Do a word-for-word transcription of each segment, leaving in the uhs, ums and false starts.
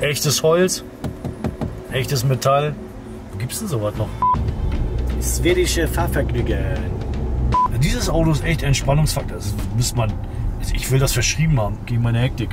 Echtes Holz, echtes Metall. Wo gibt es denn sowas noch? Schwedische Fahrvergnügen. Ja, dieses Auto ist echt Entspannungsfaktor. Das muss man, also ich will das verschrieben haben gegen meine Hektik.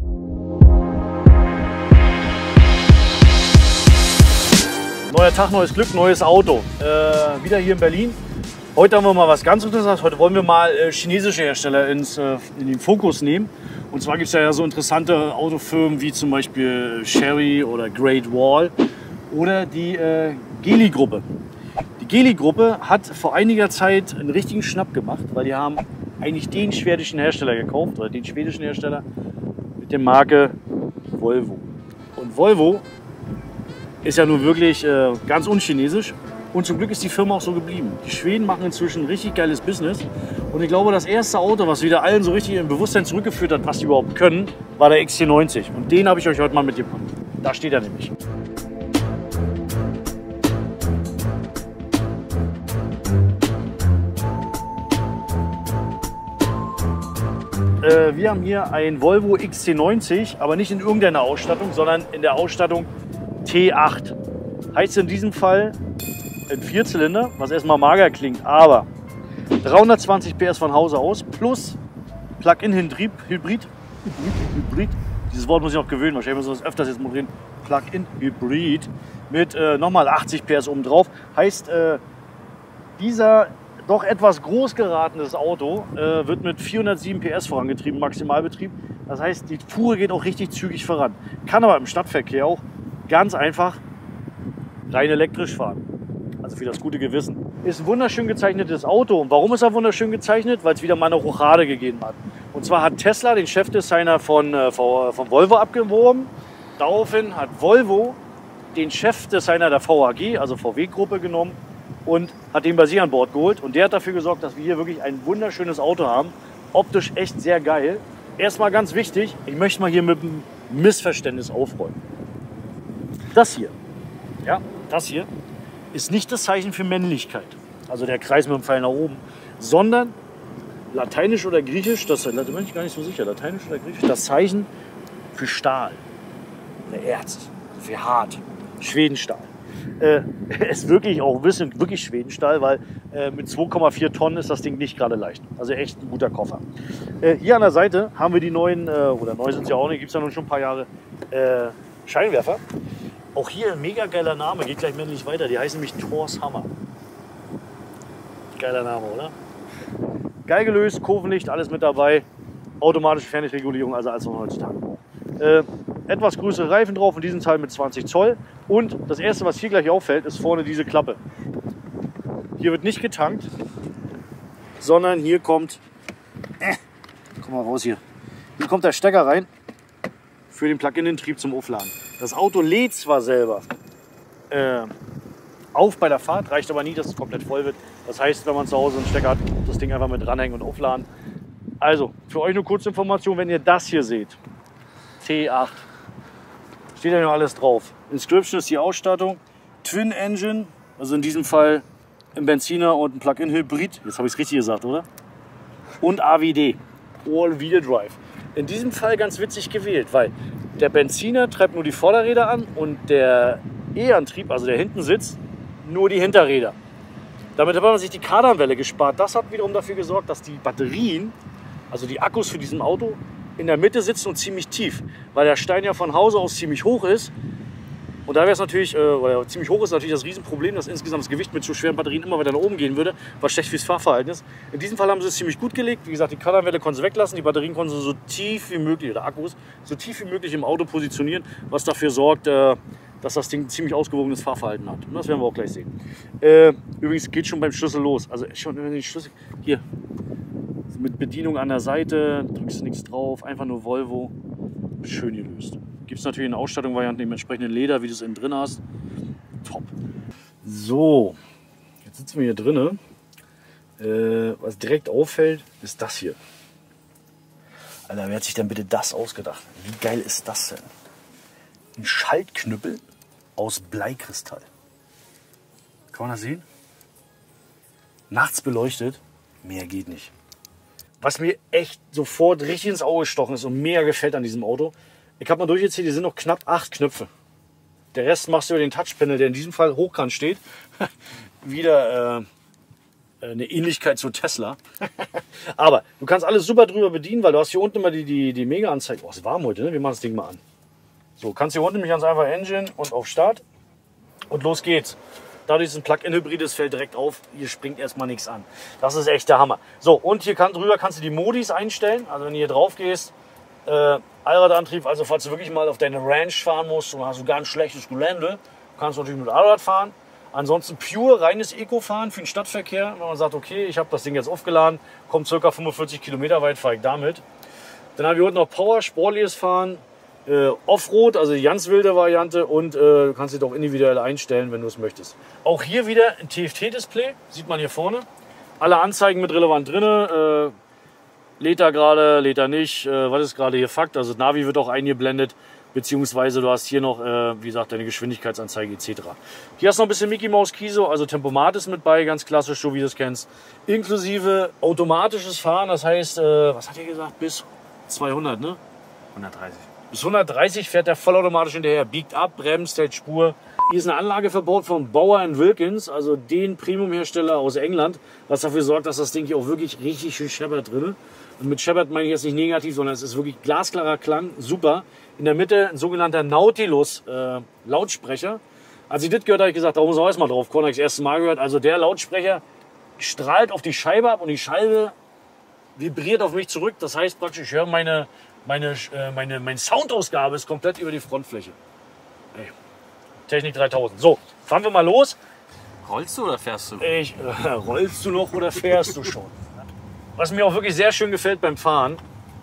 Neuer Tag, neues Glück, neues Auto. Äh, wieder hier in Berlin. Heute haben wir mal was ganz Interessantes. Heute wollen wir mal äh, chinesische Hersteller ins, äh, in den Fokus nehmen. Und zwar gibt es ja so interessante Autofirmen wie zum Beispiel Chery oder Great Wall oder die äh, Geely-Gruppe. Die Geely-Gruppe hat vor einiger Zeit einen richtigen Schnapp gemacht, weil die haben eigentlich den schwedischen Hersteller gekauft, oder den schwedischen Hersteller mit der Marke Volvo. Und Volvo ist ja nun wirklich äh, ganz unchinesisch. Und zum Glück ist die Firma auch so geblieben. Die Schweden machen inzwischen ein richtig geiles Business. Und ich glaube, das erste Auto, was wieder allen so richtig im Bewusstsein zurückgeführt hat, was die überhaupt können, war der X C neunzig. Und den habe ich euch heute mal mitgebracht. Da steht er nämlich. Äh, wir haben hier ein Volvo X C neunzig, aber nicht in irgendeiner Ausstattung, sondern in der Ausstattung T acht. Heißt in diesem Fall ein Vierzylinder, was erstmal mager klingt, aber dreihundertzwanzig P S von Hause aus plus Plug-in-Hybrid, Hybrid, Hybrid, dieses Wort muss ich noch gewöhnen, wahrscheinlich muss ich das öfters jetzt mal drin, Plug-in-Hybrid mit äh, nochmal achtzig P S oben drauf. Heißt, äh, dieser doch etwas groß geratenes Auto äh, wird mit vierhundertsieben P S vorangetrieben, Maximalbetrieb. Das heißt, die Fuhre geht auch richtig zügig voran. Kann aber im Stadtverkehr auch ganz einfach rein elektrisch fahren. Also für das gute Gewissen. Ist ein wunderschön gezeichnetes Auto. Und warum ist er wunderschön gezeichnet? Weil es wieder mal eine Rochade gegeben hat. Und zwar hat Tesla den Chefdesigner von, äh, von Volvo abgeworben. Daraufhin hat Volvo den Chefdesigner der V A G, also V W-Gruppe, genommen und hat den bei sich an Bord geholt. Und der hat dafür gesorgt, dass wir hier wirklich ein wunderschönes Auto haben. Optisch echt sehr geil. Erstmal ganz wichtig, ich möchte mal hier mit einem Missverständnis aufräumen. Das hier, ja, das hier ist nicht das Zeichen für Männlichkeit, also der Kreis mit dem Pfeil nach oben, sondern lateinisch oder griechisch, das da bin ich gar nicht so sicher, lateinisch oder griechisch, das Zeichen für Stahl, oder Erz, für hart, Schwedenstahl. Äh, ist wirklich auch ein bisschen wirklich Schwedenstahl, weil äh, mit zwei Komma vier Tonnen ist das Ding nicht gerade leicht. Also echt ein guter Koffer. Äh, hier an der Seite haben wir die neuen, äh, oder neu sind sie ja auch nicht, gibt es ja nun schon ein paar Jahre, äh, Scheinwerfer. Auch hier ein mega geiler Name, geht gleich männlich weiter. Die heißen nämlich Thors Hammer. Geiler Name, oder? Geil gelöst, Kurvenlicht, alles mit dabei. Automatische Fernlichtregulierung, also als man heutzutage braucht. Äh, etwas größere Reifen drauf, in diesem Teil mit zwanzig Zoll. Und das erste, was hier gleich auffällt, ist vorne diese Klappe. Hier wird nicht getankt, sondern hier kommt, äh, komm mal raus hier. Hier kommt der Stecker rein für den Plug-in-Trieb zum Aufladen. Das Auto lädt zwar selber äh, auf bei der Fahrt, reicht aber nie, dass es komplett voll wird. Das heißt, wenn man zu Hause einen Stecker hat, das Ding einfach mit dranhängen und aufladen. Also, für euch eine kurze Information, wenn ihr das hier seht, T acht, steht ja noch alles drauf. Inscription ist die Ausstattung, Twin Engine, also in diesem Fall ein Benziner und ein Plug-in-Hybrid, jetzt habe ich es richtig gesagt, oder? Und A W D, All-Wheel Drive. In diesem Fall ganz witzig gewählt, weil der Benziner treibt nur die Vorderräder an und der E-Antrieb, also der hinten sitzt, nur die Hinterräder. Damit hat man sich die Kardanwelle gespart. Das hat wiederum dafür gesorgt, dass die Batterien, also die Akkus für diesen Auto, in der Mitte sitzen und ziemlich tief. Weil der Stein ja von Hause aus ziemlich hoch ist. Und da wäre es natürlich, äh, oder ziemlich hoch ist natürlich das Riesenproblem, dass insgesamt das Gewicht mit so schweren Batterien immer weiter nach oben gehen würde, was schlecht fürs Fahrverhalten ist. In diesem Fall haben sie es ziemlich gut gelegt. Wie gesagt, die Kardanwelle konnten sie weglassen, die Batterien konnten sie so tief wie möglich, oder Akkus, so tief wie möglich im Auto positionieren, was dafür sorgt, äh, dass das Ding ziemlich ausgewogenes Fahrverhalten hat. Und das werden wir auch gleich sehen. Äh, übrigens geht schon beim Schlüssel los. Also schon wenn die Schlüssel, hier, mit Bedienung an der Seite, drückst nichts drauf, einfach nur Volvo, schön gelöst. Gibt es natürlich in Ausstattungsvarianten im entsprechenden Leder, wie du es innen drin hast. Top. So, jetzt sitzen wir hier drinnen. Äh, was direkt auffällt, ist das hier. Alter, wer hat sich denn bitte das ausgedacht? Wie geil ist das denn? Ein Schaltknüppel aus Bleikristall. Kann man das sehen? Nachts beleuchtet, mehr geht nicht. Was mir echt sofort richtig ins Auge gestochen ist und mega gefällt an diesem Auto, Ich habe mal durchgezählt, die sind noch knapp acht Knöpfe. Der Rest machst du über den Touchpanel, der in diesem Fall hochkant steht. Wieder äh, eine Ähnlichkeit zu Tesla. Aber du kannst alles super drüber bedienen, weil du hast hier unten immer die, die, die Mega-Anzeige. Oh, ist warm heute, ne? Wir machen das Ding mal an. So, kannst hier unten nämlich ganz einfach Engine und auf Start. Und los geht's. Dadurch ist ein Plug-in-Hybrid, das fällt direkt auf. Hier springt erstmal nichts an. Das ist echt der Hammer. So, und hier kann, drüber kannst du die Modis einstellen. Also wenn du hier drauf gehst, äh, Allradantrieb, also falls du wirklich mal auf deine Ranch fahren musst und hast du ganz schlechtes Gelände, kannst du natürlich mit Allrad fahren. Ansonsten pure, reines Eco-Fahren für den Stadtverkehr. Wenn man sagt, okay, ich habe das Ding jetzt aufgeladen, kommt ca. fünfundvierzig Kilometer weit, fahre ich damit. Dann habe ich heute noch Power, sportliches Fahren, äh, Offroad, also die ganz wilde Variante, und äh, du kannst dich auch individuell einstellen, wenn du es möchtest. Auch hier wieder ein T F T-Display, sieht man hier vorne. Alle Anzeigen mit relevant drin. Äh, lädt er gerade, lädt er nicht, äh, was ist gerade hier Fakt? Also das Navi wird auch eingeblendet, beziehungsweise du hast hier noch, äh, wie gesagt, deine Geschwindigkeitsanzeige et cetera. Hier hast du noch ein bisschen Mickey Mouse Kiso, also Tempomat ist mit bei, ganz klassisch, so wie du es kennst. Inklusive automatisches Fahren, das heißt, äh, was hat er gesagt, bis zweihundert, ne? hundertdreißig. Bis hundertdreißig fährt der vollautomatisch hinterher, biegt ab, bremst, hält Spur. Hier ist eine Anlage verbaut von Bauer and Wilkins, also den Premium-Hersteller aus England, was dafür sorgt, dass das Ding hier auch wirklich richtig schön scheppert drin. Und mit scheppert meine ich jetzt nicht negativ, sondern es ist wirklich glasklarer Klang, super. In der Mitte ein sogenannter Nautilus äh, Lautsprecher. Als ich das gehört habe, habe ich gesagt, da muss ich auch erstmal drauf kommen, habe ich das erste Mal gehört. Also der Lautsprecher strahlt auf die Scheibe ab und die Scheibe vibriert auf mich zurück. Das heißt praktisch, ich höre meine, meine, äh, meine, meine Soundausgabe ist komplett über die Frontfläche. Hey. Technik dreitausend. So, fahren wir mal los. Rollst du oder fährst du? Ich, äh, rollst du noch oder fährst du schon? Was mir auch wirklich sehr schön gefällt beim Fahren,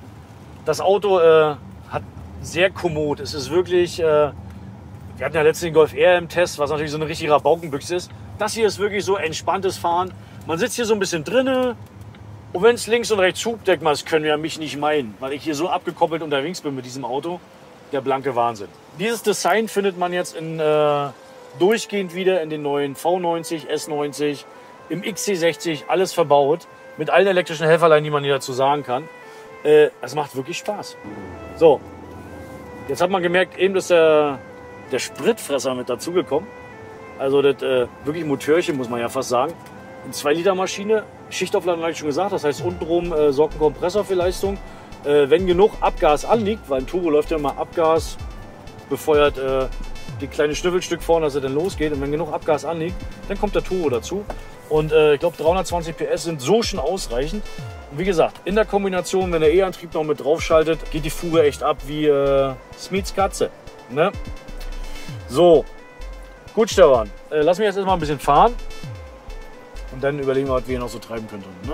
das Auto äh, hat sehr kommod. Es ist wirklich, äh, wir hatten ja letztens den Golf R im Test, was natürlich so eine richtige Rabaukenbüchse ist. Das hier ist wirklich so entspanntes Fahren. Man sitzt hier so ein bisschen drinne und wenn es links und rechts hupt, denkt man, das können ja mich nicht meinen, weil ich hier so abgekoppelt unterwegs bin mit diesem Auto. Der blanke Wahnsinn. Dieses Design findet man jetzt in, äh, durchgehend wieder in den neuen V neunzig, S neunzig, im X C sechzig, alles verbaut. Mit allen elektrischen Helferlein, die man hier dazu sagen kann. Äh, es macht wirklich Spaß. So, jetzt hat man gemerkt, eben ist der, der Spritfresser mit dazugekommen. Also das äh, wirklich Motörchen, muss man ja fast sagen. Eine zwei Liter Maschine, Schichtaufladung habe ich schon gesagt. Das heißt, untenrum äh, sorgt ein Kompressor für Leistung. Äh, wenn genug Abgas anliegt, weil ein Turbo läuft ja immer Abgas, befeuert äh, die kleine Schnüffelstück vorne, dass er dann losgeht. Und wenn genug Abgas anliegt, dann kommt der Turbo dazu. Und äh, ich glaube, dreihundertzwanzig P S sind so schon ausreichend. Und wie gesagt, in der Kombination, wenn der E-Antrieb noch mit drauf schaltet, geht die Fuhre echt ab wie äh, Smiths Katze. Ne? So, gut, Stefan. Äh, lass mich jetzt erstmal ein bisschen fahren. Und dann überlegen wir, was wir hier noch so treiben könnten. Ne?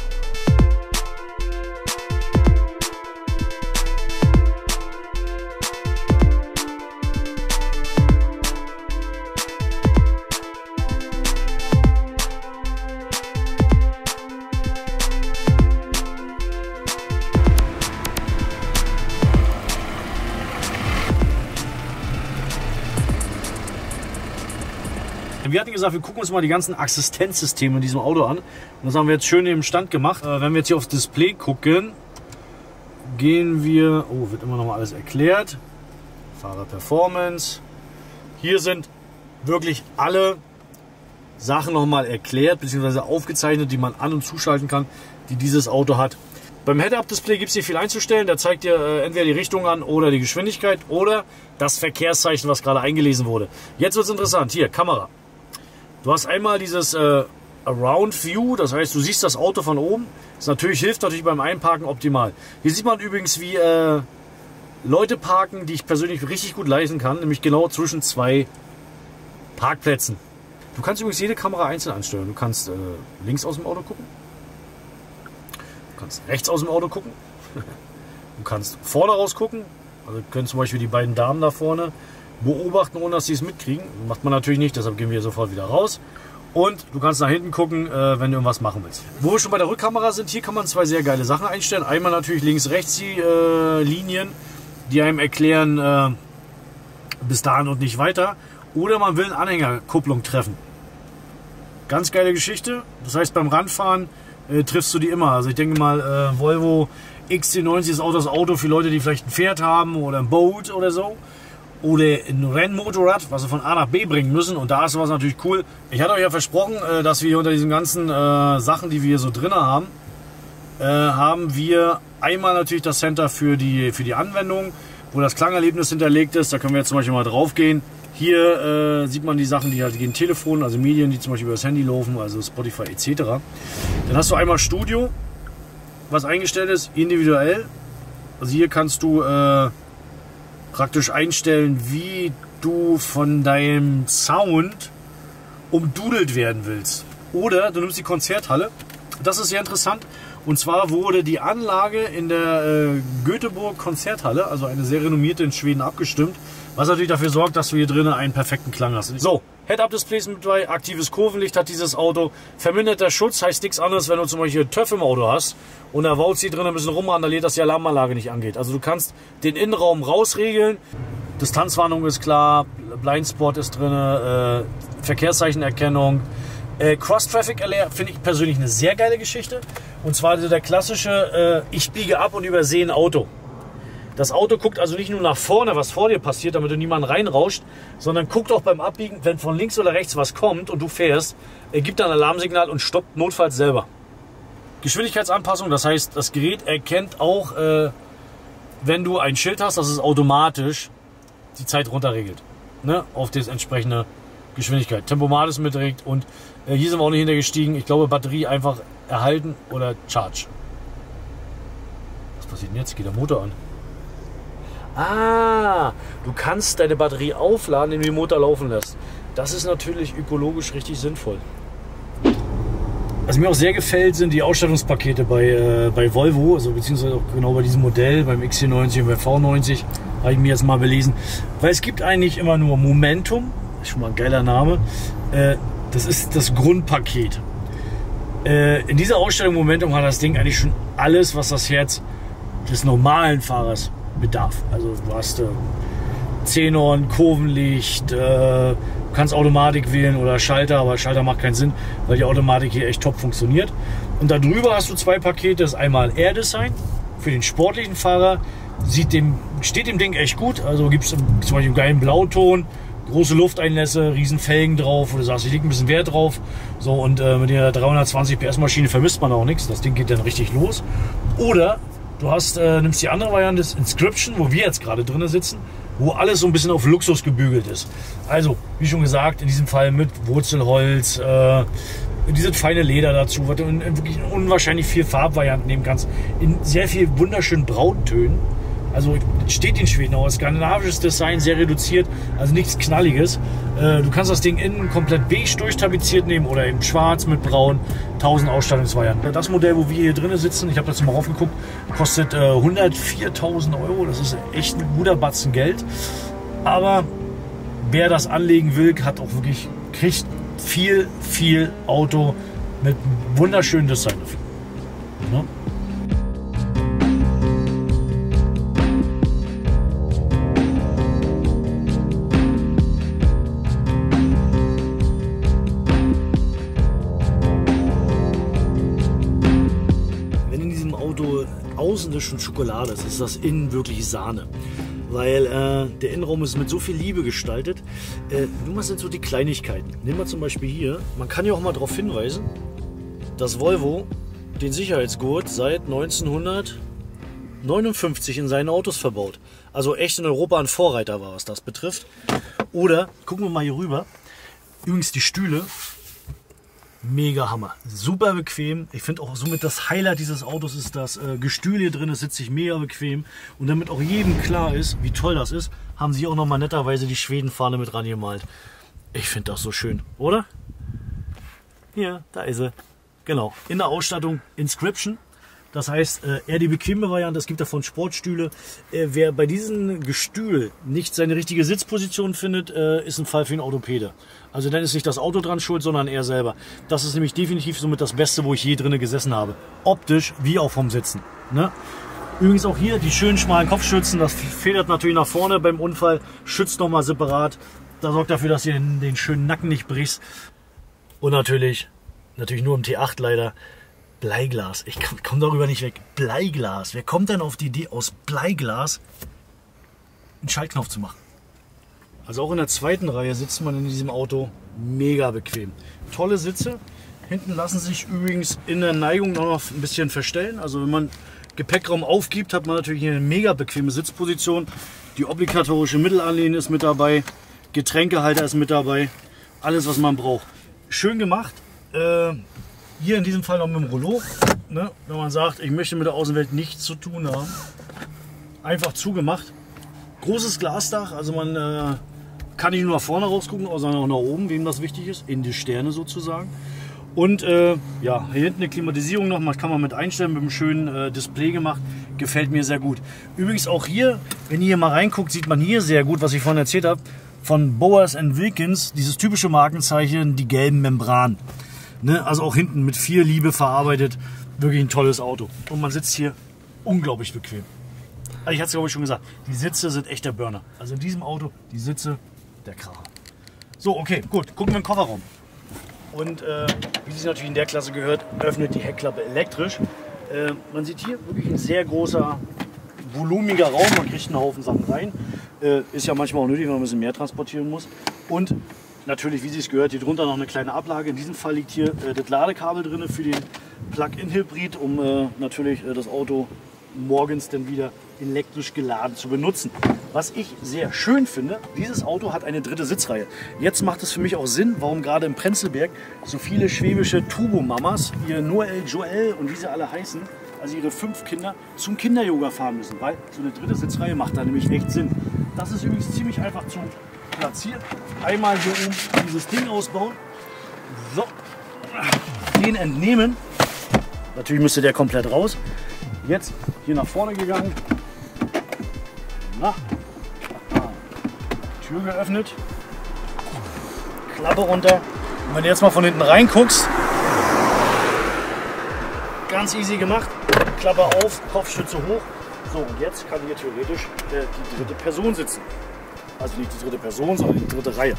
Wir hatten gesagt, wir gucken uns mal die ganzen Assistenzsysteme in diesem Auto an. Und das haben wir jetzt schön im Stand gemacht. Äh, wenn wir jetzt hier aufs Display gucken, gehen wir... Oh, wird immer noch mal alles erklärt. Fahrer-Performance. Hier sind wirklich alle Sachen noch mal erklärt, beziehungsweise aufgezeichnet, die man an- und zuschalten kann, die dieses Auto hat. Beim Head-Up-Display gibt es hier viel einzustellen. Der zeigt dir äh, entweder die Richtung an oder die Geschwindigkeit oder das Verkehrszeichen, was gerade eingelesen wurde. Jetzt wird es interessant. Hier, Kamera. Du hast einmal dieses äh, Around View, das heißt, du siehst das Auto von oben. Das natürlich hilft natürlich beim Einparken optimal. Hier sieht man übrigens, wie äh, Leute parken, die ich persönlich richtig gut leisten kann, nämlich genau zwischen zwei Parkplätzen. Du kannst übrigens jede Kamera einzeln ansteuern. Du kannst äh, links aus dem Auto gucken. Du kannst rechts aus dem Auto gucken. Du kannst vorne raus gucken. Also können zum Beispiel die beiden Damen da vorne beobachten, ohne dass sie es mitkriegen. Macht man natürlich nicht, deshalb gehen wir sofort wieder raus. Und du kannst nach hinten gucken, äh, wenn du irgendwas machen willst. Wo wir schon bei der Rückkamera sind, hier kann man zwei sehr geile Sachen einstellen. Einmal natürlich links, rechts die äh, Linien, die einem erklären, äh, bis dahin und nicht weiter. Oder man will eine Anhängerkupplung treffen. Ganz geile Geschichte. Das heißt, beim Ranfahren äh, triffst du die immer. Also ich denke mal, äh, Volvo X C neunzig ist auch das Auto für Leute, die vielleicht ein Pferd haben oder ein Boot oder so. Oder ein Rennmotorrad, was sie von A nach B bringen müssen. Und da ist was natürlich cool. Ich hatte euch ja versprochen, dass wir unter diesen ganzen äh, Sachen, die wir hier so drin haben, äh, haben wir einmal natürlich das Center für die, für die Anwendung, wo das Klangerlebnis hinterlegt ist. Da können wir jetzt zum Beispiel mal drauf gehen. Hier äh, sieht man die Sachen, die halt gehen Telefon, also Medien, die zum Beispiel über das Handy laufen, also Spotify et cetera. Dann hast du einmal Studio, was eingestellt ist, individuell. Also hier kannst du äh, praktisch einstellen, wie du von deinem Sound umdudelt werden willst. Oder du nimmst die Konzerthalle. Das ist sehr interessant. Und zwar wurde die Anlage in der äh, Göteborg Konzerthalle, also eine sehr renommierte in Schweden, abgestimmt. Was natürlich dafür sorgt, dass du hier drinnen einen perfekten Klang hast. So, Head-Up-Displays mit bei, aktives Kurvenlicht hat dieses Auto. Verminderter Schutz heißt nichts anderes, wenn du zum Beispiel TÜV im Auto hast und da Vaults hier drinnen ein bisschen rumrandaliert, dass die Alarmanlage nicht angeht. Also du kannst den Innenraum rausregeln. Distanzwarnung ist klar, Blindspot ist drin, äh, Verkehrszeichenerkennung. Äh, Cross-Traffic Alert finde ich persönlich eine sehr geile Geschichte. Und zwar der klassische, äh, ich biege ab und übersehe ein Auto. Das Auto guckt also nicht nur nach vorne, was vor dir passiert, damit du niemanden reinrauscht, sondern guckt auch beim Abbiegen, wenn von links oder rechts was kommt und du fährst, er gibt dann ein Alarmsignal und stoppt notfalls selber. Geschwindigkeitsanpassung, das heißt, das Gerät erkennt auch, äh, wenn du ein Schild hast, dass es automatisch die Zeit runterregelt, ne, auf das entsprechende Geschwindigkeit. Tempomat ist mitregt und äh, hier sind wir auch nicht hintergestiegen. Ich glaube, Batterie einfach erhalten oder Charge. Was passiert denn jetzt? Geht der Motor an? Ah, du kannst deine Batterie aufladen, indem du den Motor laufen lässt. Das ist natürlich ökologisch richtig sinnvoll. Was mir auch sehr gefällt, sind die Ausstattungspakete bei, äh, bei Volvo, also beziehungsweise auch genau bei diesem Modell, beim X C neunzig und bei V neunzig, habe ich mir jetzt mal belesen. Weil es gibt eigentlich immer nur Momentum, ist schon mal ein geiler Name, äh, das ist das Grundpaket. Äh, in dieser Ausstellung Momentum hat das Ding eigentlich schon alles, was das Herz des normalen Fahrers bedarf. Also du hast äh, Xenon, Kurvenlicht, äh, kannst Automatik wählen oder Schalter, aber Schalter macht keinen Sinn, weil die Automatik hier echt top funktioniert. Und darüber hast du zwei Pakete, das ist einmal Air Design für den sportlichen Fahrer, sieht dem, steht dem Ding echt gut, also gibt es zum Beispiel einen geilen Blauton, große Lufteinlässe, riesen Felgen drauf, wo du sagst, ich lege ein bisschen Wert drauf. So, und äh, mit der dreihundertzwanzig P S Maschine vermisst man auch nichts, das Ding geht dann richtig los. Oder du hast, äh, nimmst die andere Variante, das Inscription, wo wir jetzt gerade drin sitzen, wo alles so ein bisschen auf Luxus gebügelt ist. Also, wie schon gesagt, in diesem Fall mit Wurzelholz, äh, dieses feine Leder dazu, was du in, in wirklich unwahrscheinlich viel Farbvarianten nehmen kannst, in sehr viel wunderschönen Brauntönen. Also steht in Schweden auch, skandinavisches Design, sehr reduziert, also nichts Knalliges. Äh, du kannst das Ding innen komplett beige durchtapeziert nehmen oder in schwarz mit braun, tausend Ausstattungsvarianten. Das Modell, wo wir hier drin sitzen, ich habe jetzt mal raufgeguckt, kostet äh, hundertviertausend Euro, das ist echt ein guter Batzen Geld. Aber wer das anlegen will, hat auch wirklich, kriegt viel, viel Auto mit wunderschönen Design dafür. Ja? Außen ist schon Schokolade, das ist das Innen wirklich Sahne. Weil äh, der Innenraum ist mit so viel Liebe gestaltet. Äh, nur was sind so die Kleinigkeiten. Nehmen wir zum Beispiel hier, man kann ja auch mal darauf hinweisen, dass Volvo den Sicherheitsgurt seit neunzehnhundertneunundfünfzig in seinen Autos verbaut. Also echt in Europa ein Vorreiter war, was das betrifft. Oder, gucken wir mal hier rüber, übrigens die Stühle, mega Hammer, super bequem. Ich finde auch somit das Highlight dieses Autos ist das äh, Gestühl hier drin, es sitzt sich mega bequem. Und damit auch jedem klar ist, wie toll das ist, haben sie auch noch mal netterweise die Schwedenfahne mit rangemalt. Ich finde das so schön, oder? Hier, da ist sie. Genau, in der Ausstattung Inscription. Das heißt, äh, eher die bequeme Variante, es gibt davon Sportstühle. Äh, wer bei diesem Gestühl nicht seine richtige Sitzposition findet, äh, ist ein Fall für einen Orthopäde. Also dann ist nicht das Auto dran schuld, sondern er selber. Das ist nämlich definitiv somit das Beste, wo ich je drinne gesessen habe. Optisch wie auch vom Sitzen. Ne? Übrigens auch hier die schönen schmalen Kopfstützen, das federt natürlich nach vorne beim Unfall, schützt nochmal separat. Da sorgt dafür, dass ihr den, den schönen Nacken nicht brichst. Und natürlich, natürlich nur im T acht leider, Bleiglas. Ich komme komm darüber nicht weg. Bleiglas. Wer kommt denn auf die Idee, aus Bleiglas einen Schaltknopf zu machen? Also auch in der zweiten Reihe sitzt man in diesem Auto mega bequem. Tolle Sitze. Hinten lassen sich übrigens in der Neigung noch ein bisschen verstellen. Also wenn man Gepäckraum aufgibt, hat man natürlich eine mega bequeme Sitzposition. Die obligatorische Mittelanlehne ist mit dabei. Getränkehalter ist mit dabei. Alles, was man braucht. Schön gemacht. Äh, hier in diesem Fall noch mit dem Rollo. Ne? Wenn man sagt, ich möchte mit der Außenwelt nichts zu tun haben. Einfach zugemacht. Großes Glasdach. Also man äh, kann nicht nur nach vorne rausgucken, sondern auch nach oben, wem das wichtig ist. In die Sterne sozusagen. Und äh, ja, hier hinten eine Klimatisierung noch, kann man mit einstellen, mit einem schönen äh, Display gemacht. Gefällt mir sehr gut. Übrigens auch hier, wenn ihr hier mal reinguckt, sieht man hier sehr gut, was ich vorhin erzählt habe, von Bowers and Wilkins, dieses typische Markenzeichen, die gelben Membranen. Ne? Also auch hinten mit viel Liebe verarbeitet. Wirklich ein tolles Auto. Und man sitzt hier unglaublich bequem. Also ich hatte es glaube ich schon gesagt, die Sitze sind echt der Burner. Also in diesem Auto, die Sitze, der Kracher. So, okay, gut, gucken wir in den Kofferraum. Und äh, wie es natürlich in der Klasse gehört, öffnet die Heckklappe elektrisch. Äh, man sieht hier wirklich ein sehr großer, volumiger Raum. Man kriegt einen Haufen Sachen rein. Äh, ist ja manchmal auch nötig, wenn man ein bisschen mehr transportieren muss. Und natürlich, wie es gehört, hier drunter noch eine kleine Ablage. In diesem Fall liegt hier äh, das Ladekabel drin für den Plug-in-Hybrid, um äh, natürlich äh, das Auto morgens dann wieder elektrisch geladen zu benutzen. Was ich sehr schön finde, dieses Auto hat eine dritte Sitzreihe. Jetzt macht es für mich auch Sinn, warum gerade im Prenzlberg so viele schwäbische Turbo-Mamas, ihr Noel, Joel und wie sie alle heißen, also ihre fünf Kinder, zum Kinder-Yoga fahren müssen, weil so eine dritte Sitzreihe macht da nämlich echt Sinn. Das ist übrigens ziemlich einfach zu platzieren. Einmal hier oben dieses Ding ausbauen, so, den entnehmen. Natürlich müsste der komplett raus. Jetzt hier nach vorne gegangen. Na, Tür geöffnet, Klappe runter. Und wenn du jetzt mal von hinten reinguckst, ganz easy gemacht. Klappe auf, Kopfstütze hoch. So, und jetzt kann hier theoretisch äh, die dritte Person sitzen. Also nicht die dritte Person, sondern die dritte Reihe.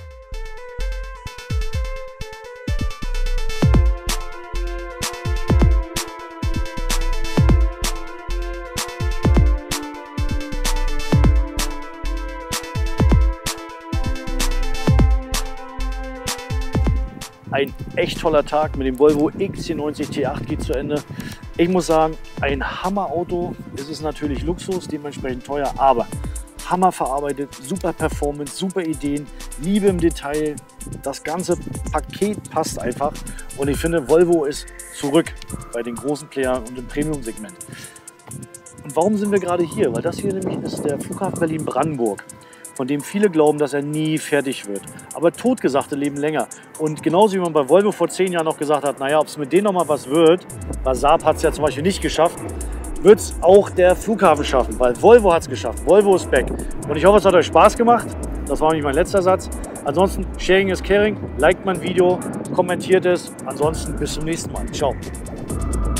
Ein echt toller Tag mit dem Volvo X C neunzig T acht geht zu Ende. Ich muss sagen, ein Hammerauto. Es ist natürlich Luxus, dementsprechend teuer, aber Hammer verarbeitet, super Performance, super Ideen, Liebe im Detail. Das ganze Paket passt einfach und ich finde, Volvo ist zurück bei den großen Playern und im Premium-Segment. Und warum sind wir gerade hier? Weil das hier nämlich ist der Flughafen Berlin-Brandenburg, von dem viele glauben, dass er nie fertig wird. Aber Totgesagte leben länger. Und genauso wie man bei Volvo vor zehn Jahren noch gesagt hat, naja, ob es mit denen noch mal was wird, weil Saab hat es ja zum Beispiel nicht geschafft, wird es auch der Flughafen schaffen, weil Volvo hat es geschafft. Volvo ist back. Und ich hoffe, es hat euch Spaß gemacht. Das war nämlich mein letzter Satz. Ansonsten, Sharing is Caring. Liked mein Video, kommentiert es. Ansonsten bis zum nächsten Mal. Ciao.